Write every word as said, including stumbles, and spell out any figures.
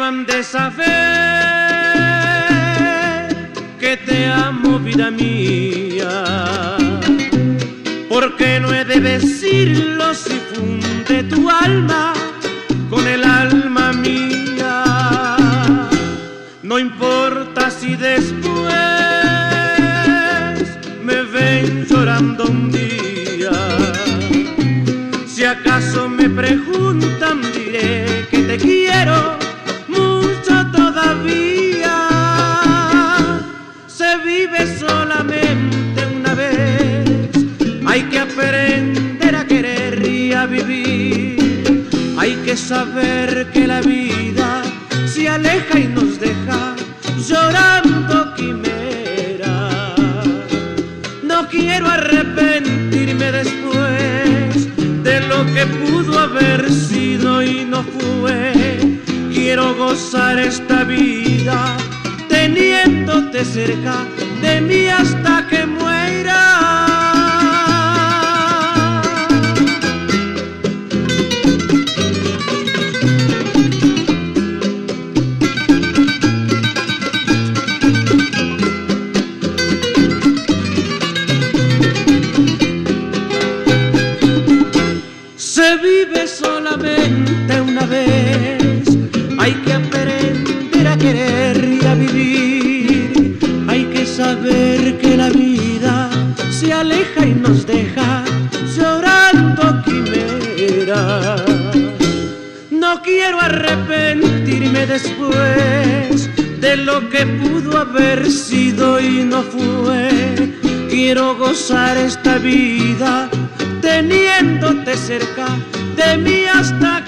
no han de saber que te amo, vida mía. ¿Por qué no he de decirlo si funde tu alma con el alma mía? No importa si después me ven llorando un día. Si acaso me preguntan, diré que te quiero mucho todavía. Se vive solamente una vez, hay que aprender a querer y a vivir. Hay que saber que la vida se aleja y nos deja llorando quimera. No quiero arrepentirme después de lo que pudo haber sido y no fue. Quiero gozar esta vida teniéndote cerca de mí hasta que muera. Se vive solamente una vez, hay que aprender a querer y a vivir. Hay que saber que la vida se aleja y nos deja llorando quimera. No quiero arrepentirme después de lo que pudo haber sido y no fue. Quiero gozar esta vida teniéndote cerca de mí hasta